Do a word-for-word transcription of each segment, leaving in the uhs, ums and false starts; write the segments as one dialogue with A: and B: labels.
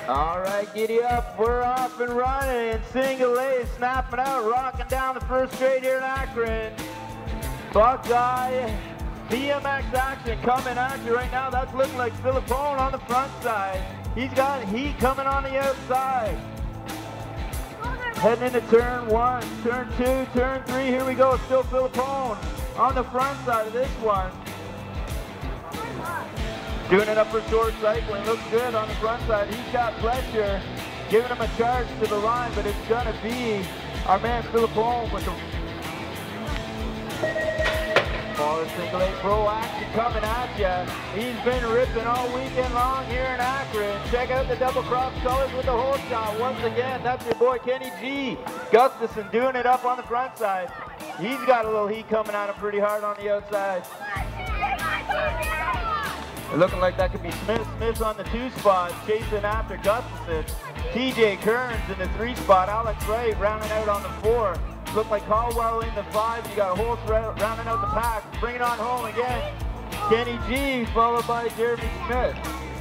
A: All right, giddy up. We're off and running. Single A snapping out, rocking down the first straight here in Akron. Buckeye B M X action coming at you right now. That's looking like Philippone on the front side. He's got heat coming on the outside. Heading into turn one, turn two, turn three. Here we go. Still Philippone on the front side of this one. Doing it up for short cycling. Looks good on the front side. He's got Fletcher giving him a charge to the line, but it's going to be our man Philippone with the Baller Single A Pro action coming at you. He's been ripping all weekend long here in Akron. Check out the double cross colors with the whole shot. Once again, that's your boy Kenny G. Gustafson doing it up on the front side. He's got a little heat coming at him pretty hard on the outside. Looking like that could be Smith. Smith's on the two spot, chasing after Gustafson. T J Kearns in the three spot. Alex Wright rounding out on the four. Look like Caldwell in the five. You got Holtz rounding out the pack. Bring it on home again. Kenny G followed by Jeremy Smith.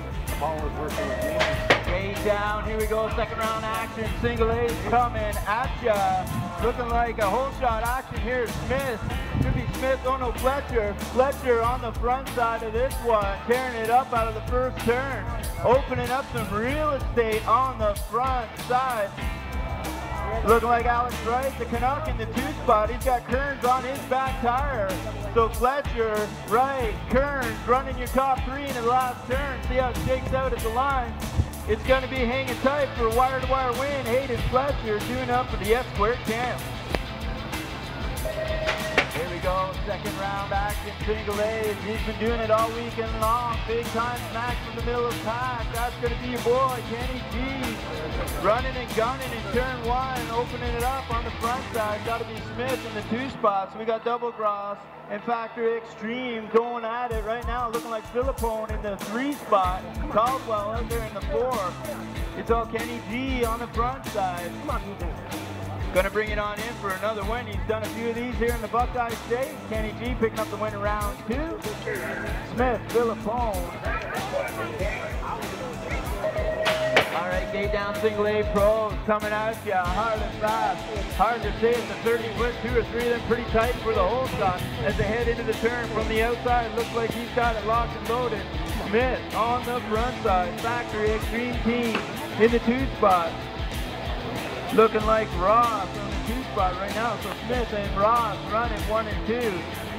A: Way down. Here we go. Second round action. Single A's coming at ya. Looking like a whole shot action here. Smith. Could be Smith. Oh no, Fletcher. Fletcher on the front side of this one. Tearing it up out of the first turn. Opening up some real estate on the front side. Looking like Alex Wright, the Canuck in the two spot. He's got Kearns on his back tire. So Fletcher, Wright, Kearns running your top three in the last turn. See how it shakes out at the line. It's going to be hanging tight for a wire-to-wire win. Hayden Fletcher doing up for the S squared champ. Here we go, second round action, Single A's. He's been doing it all weekend long. Big time smack from the middle of the pack. That's going to be your boy, Kenny G. Running and gunning in turn one, opening it up on the front side. Got to be Smith in the two spots. We got Double Cross and Factory Extreme going at it right now. Looking like Philippone in the three spot. Caldwell out there in the four. It's all Kenny G on the front side. Come on, Gonna bring it on in for another win. He's done a few of these here in the Buckeye State. Kenny G picking up the win in round two. Smith, Philippone. All right, gate down Single A Pros coming at you hard and fast. Hard to say it's a thirty foot, two or three of them pretty tight for the whole shot as they head into the turn from the outside. Looks like he's got it locked and loaded. Smith on the front side. Factory Extreme Team in the two spot. Looking like Ross on the two spot right now. So Smith and Ross running one and two.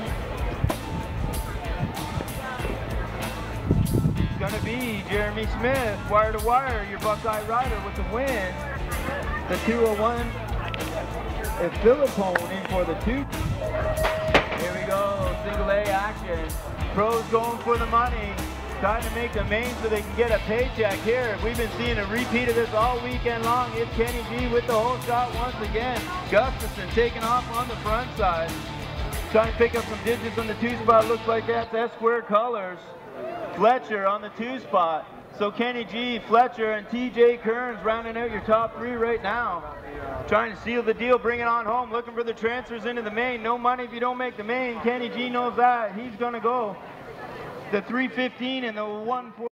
A: It's gonna be Jeremy Smith, wire to wire, your Buckeye rider with the win. The two oh one is Philippone in for the two. Here we go, Single A action. Pros going for the money. Trying to make the main so they can get a paycheck here. We've been seeing a repeat of this all weekend long. It's Kenny G with the whole shot once again. Gustafson taking off on the front side. Trying to pick up some digits on the two spot. Looks like that's S squared colors. Fletcher on the two spot. So Kenny G, Fletcher, and T J Kearns rounding out your top three right now. Trying to seal the deal, bring it on home. Looking for the transfers into the main. No money if you don't make the main. Kenny G knows that. He's going to go the three fifteen and the one forty.